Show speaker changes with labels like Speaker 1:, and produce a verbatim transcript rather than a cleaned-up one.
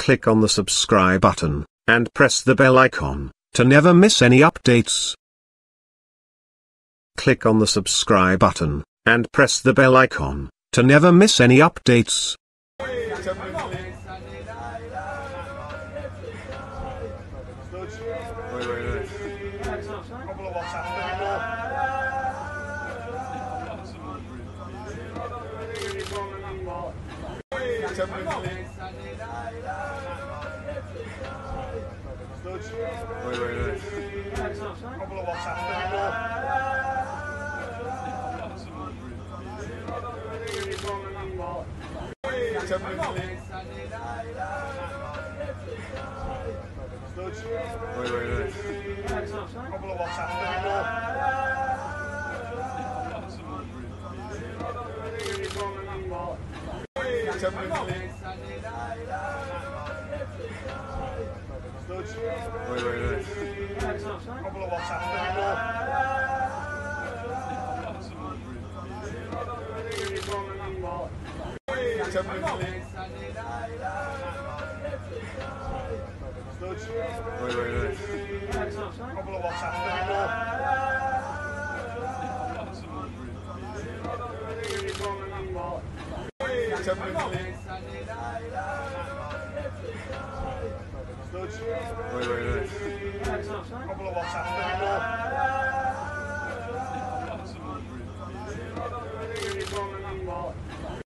Speaker 1: click on the subscribe button, and press the bell icon, to never miss any updates. Click on the subscribe button, and press the bell icon, to never miss any updates.
Speaker 2: Wait, wait, wait.